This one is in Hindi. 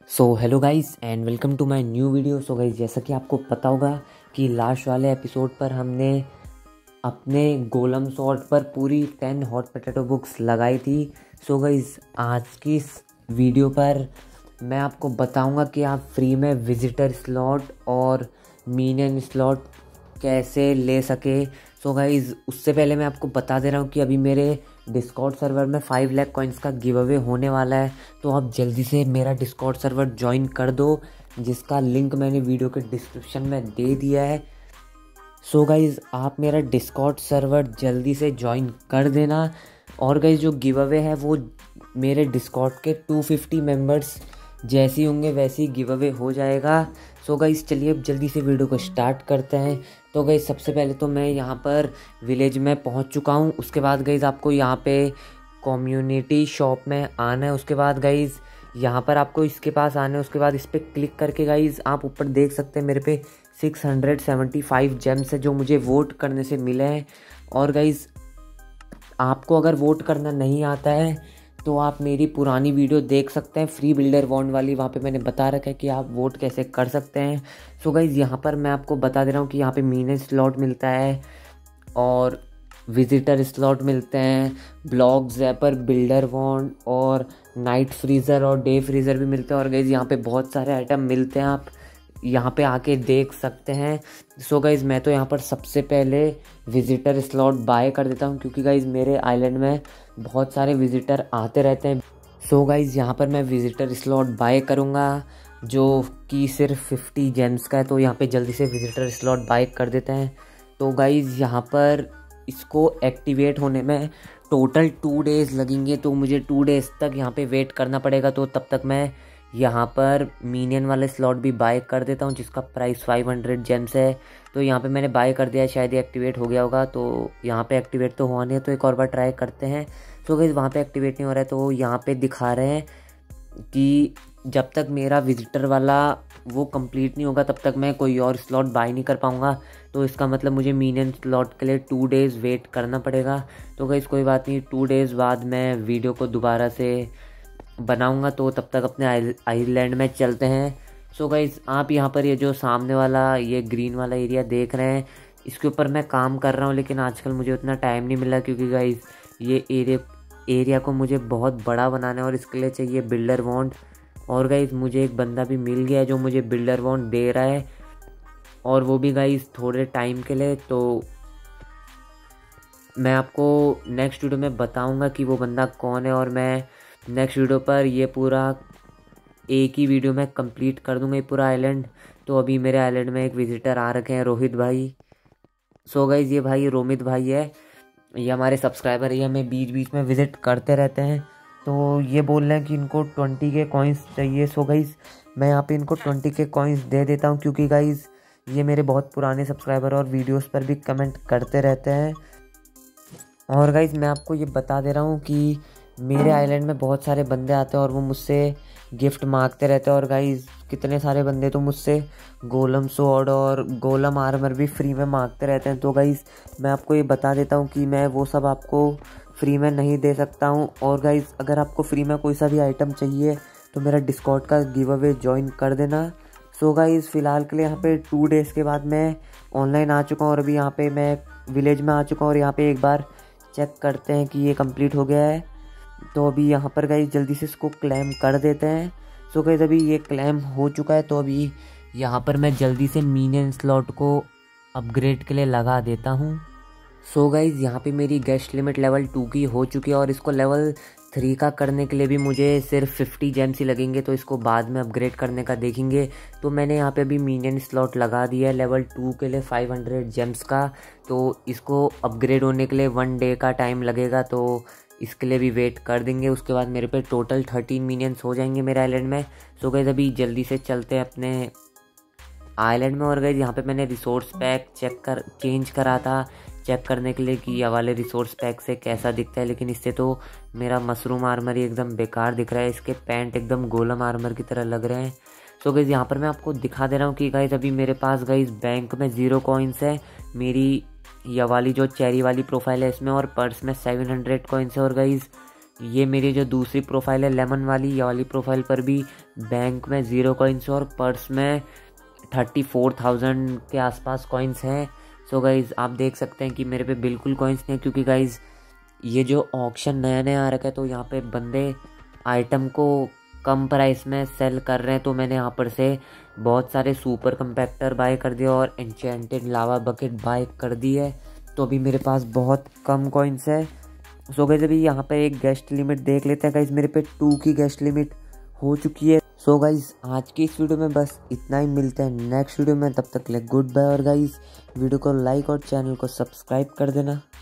So hello guys and welcome to my new video. So guys, जैसा कि आपको पता होगा कि लास्ट वाले एपिसोड पर हमने अपने गोलम सॉर्ट पर पूरी 10 हॉट पोटैटो बुक्स लगाई थी। सो गाइस, आज की इस वीडियो पर मैं आपको बताऊंगा कि आप फ्री में विजिटर स्लॉट और मीनियन स्लॉट कैसे ले सके। सो गाइस, उससे पहले मैं आपको बता दे रहा हूँ कि अभी मेरे डिस्कॉर्ड सर्वर में 5 लाख कॉइन्स का गिव अवे होने वाला है, तो आप जल्दी से मेरा डिस्कॉर्ड सर्वर ज्वाइन कर दो, जिसका लिंक मैंने वीडियो के डिस्क्रिप्शन में दे दिया है। सो गाइज़, आप मेरा डिस्कॉर्ड सर्वर जल्दी से ज्वाइन कर देना। और गाइज़, जो गिव अवे है वो मेरे डिस्कॉर्ड के 250 मेंबर्स जैसे ही होंगे वैसे ही गिव अवे हो जाएगा। सो गाइज़, चलिए अब जल्दी से वीडियो को स्टार्ट करते हैं। तो गाइज़, सबसे पहले तो मैं यहाँ पर विलेज में पहुँच चुका हूँ। उसके बाद गाइज़, आपको यहाँ पे कम्युनिटी शॉप में आना है। उसके बाद गाइज़, यहाँ पर आपको इसके पास आना है। उसके बाद इस पर क्लिक करके गाइज़, आप ऊपर देख सकते हैं मेरे पे 675 जेम्स है जो मुझे वोट करने से मिले हैं। और गाइज़, आपको अगर वोट करना नहीं आता है तो आप मेरी पुरानी वीडियो देख सकते हैं, फ्री बिल्डर वॉन्ड वाली। वहाँ पे मैंने बता रखा है कि आप वोट कैसे कर सकते हैं। सो गाइज़, यहाँ पर मैं आपको बता दे रहा हूँ कि यहाँ पे मीनियन स्लॉट मिलता है और विजिटर स्लॉट मिलते हैं, ब्लॉक ज़ैपर, बिल्डर वॉन्ड और नाइट फ्रीज़र और डे फ्रीज़र भी मिलते हैं। और गाइज़, यहाँ पे बहुत सारे आइटम मिलते हैं, आप यहाँ पे आके देख सकते हैं। सो गाइज़, मैं तो यहाँ पर सबसे पहले विजिटर स्लॉट बाय कर देता हूँ, क्योंकि गाइज़ मेरे आइलैंड में बहुत सारे विजिटर आते रहते हैं। सो गाइज़, यहाँ पर मैं विजिटर स्लॉट बाय करूँगा जो कि सिर्फ 50 जेम्स का है, तो यहाँ पे जल्दी से विजिटर स्लॉट बाय कर देते हैं। तो गाइज़, यहाँ पर इसको एक्टिवेट होने में टोटल 2 डेज़ लगेंगे, तो मुझे 2 डेज़ तक यहाँ पे वेट करना पड़ेगा। तो तब तक मैं यहाँ पर मीनियन वाले स्लॉट भी बाय कर देता हूँ, जिसका प्राइस 500 जेम्स है। तो यहाँ पे मैंने बाय कर दिया है, शायद ये एक्टिवेट हो गया होगा। तो यहाँ पे एक्टिवेट तो हुआ नहीं है, तो एक और बार ट्राई करते हैं। तो गाइस, वहाँ पे एक्टिवेट नहीं हो रहा है, तो यहाँ पे दिखा रहे हैं कि जब तक मेरा विजिटर वाला वो कंप्लीट नहीं होगा तब तक मैं कोई और स्लॉट बाय नहीं कर पाऊँगा। तो इसका मतलब मुझे मीनियन स्लॉट के लिए 2 डेज़ वेट करना पड़ेगा। तो गाइस, कोई बात नहीं, 2 डेज़ बाद मैं वीडियो को दोबारा से बनाऊंगा, तो तब तक अपने आइलैंड में चलते हैं। सो गाइज़, आप यहाँ पर ये जो सामने वाला ये ग्रीन वाला एरिया देख रहे हैं, इसके ऊपर मैं काम कर रहा हूँ, लेकिन आजकल मुझे उतना टाइम नहीं मिला, क्योंकि गाइज़ ये एरिया को मुझे बहुत बड़ा बनाना है और इसके लिए चाहिए बिल्डर वॉन्ड। और गाइज़, मुझे एक बंदा भी मिल गया है जो मुझे बिल्डर वॉन्ड दे रहा है, और वो भी गाइज़ थोड़े टाइम के लिए। तो मैं आपको नेक्स्ट वीडियो में बताऊँगा कि वो बंदा कौन है, और मैं नेक्स्ट वीडियो पर ये पूरा एक ही वीडियो में कंप्लीट कर दूंगा ये पूरा आइलैंड। तो अभी मेरे आइलैंड में एक विजिटर आ रखे हैं, रोहित भाई। सो गाइज, ये भाई रोमित भाई है, ये हमारे सब्सक्राइबर है, ये हमें बीच बीच में विजिट करते रहते हैं। तो ये बोल रहे हैं कि इनको 20 के कॉइन्स चाहिए। सो गाइज, मैं यहाँ पे इनको 20 के कॉइन्स दे देता हूँ, क्योंकि गाइज ये मेरे बहुत पुराने सब्सक्राइबर और वीडियोज़ पर भी कमेंट करते रहते हैं। और गाइज, मैं आपको ये बता दे रहा हूँ कि मेरे आइलैंड में बहुत सारे बंदे आते हैं और वो मुझसे गिफ्ट मांगते रहते हैं। और गाइज, कितने सारे बंदे तो मुझसे गोलम स्वॉर्ड और गोलम आर्मर भी फ्री में मांगते रहते हैं। तो गाइज, मैं आपको ये बता देता हूँ कि मैं वो सब आपको फ्री में नहीं दे सकता हूँ। और गाइज, अगर आपको फ्री में कोई सा भी आइटम चाहिए तो मेरा डिस्कॉर्ड का गिव अवे ज्वाइन कर देना। सो गाइज, फ़िलहाल के लिए यहाँ पे 2 डेज़ के बाद मैं ऑनलाइन आ चुका हूँ, और अभी यहाँ पे मैं विलेज में आ चुका हूँ। और यहाँ पे एक बार चेक करते हैं कि ये कंप्लीट हो गया है। तो अभी यहाँ पर गाइस जल्दी से इसको क्लेम कर देते हैं। सो गाइस, अभी ये क्लेम हो चुका है, तो अभी यहाँ पर मैं जल्दी से मीनियन स्लॉट को अपग्रेड के लिए लगा देता हूँ। सो गाइस, यहाँ पे मेरी गेस्ट लिमिट लेवल 2 की हो चुकी है, और इसको लेवल 3 का करने के लिए भी मुझे सिर्फ 50 जेम्स ही लगेंगे, तो इसको बाद में अपग्रेड करने का देखेंगे। तो मैंने यहाँ पे अभी मीनियन स्लॉट लगा दिया है लेवल 2 के लिए 500 जेम्स का। तो इसको अपग्रेड होने के लिए 1 डे का टाइम लगेगा, तो इसके लिए भी वेट कर देंगे। उसके बाद मेरे पे टोटल 13 मिनियंस हो जाएंगे मेरे आइलैंड में। सो गाइस, अभी जल्दी से चलते हैं अपने आइलैंड में। और गाइस, यहाँ पे मैंने रिसोर्स पैक चेंज करा था, चेक करने के लिए कि ये वाले रिसोर्स पैक से कैसा दिखता है, लेकिन इससे तो मेरा मशरूम आर्मर ही एकदम बेकार दिख रहा है, इसके पैंट एकदम गोलम आर्मर की तरह लग रहे हैं। सो गाइस, यहाँ पर मैं आपको दिखा दे रहा हूँ कि गाइस अभी मेरे पास गाइस बैंक में 0 कॉइन्स है, मेरी ये वाली जो चेरी वाली प्रोफाइल है इसमें, और पर्स में 700 कॉइन्स है। और गाइस, ये मेरी जो दूसरी प्रोफाइल है लेमन वाली, ये वाली प्रोफाइल पर भी बैंक में 0 कॉइन्स और पर्स में 34,000 के आसपास कॉइन्स हैं। सो गाइज़ आप देख सकते हैं कि मेरे पे बिल्कुल कॉइन्स नहीं है, क्योंकि गाइज़ ये जो ऑक्शन नया नया आ रखा है तो यहाँ पे बंदे आइटम को कम प्राइस में सेल कर रहे हैं। तो मैंने यहाँ पर से बहुत सारे सुपर कंपैक्टर बाय कर दिए और एन्चेंटेड लावा बकेट बाय कर दी है। तो अभी मेरे पास बहुत कम कॉइन्स है। सो गाइस अभी यहाँ पे एक गेस्ट लिमिट देख लेते हैं। गाइस मेरे पे 2 की गेस्ट लिमिट हो चुकी है। सो गाइस आज की इस वीडियो में बस इतना ही, मिलते हैं नेक्स्ट वीडियो में, तब तक के लिए गुड बाय। और गाइस वीडियो को लाइक और चैनल को सब्सक्राइब कर देना।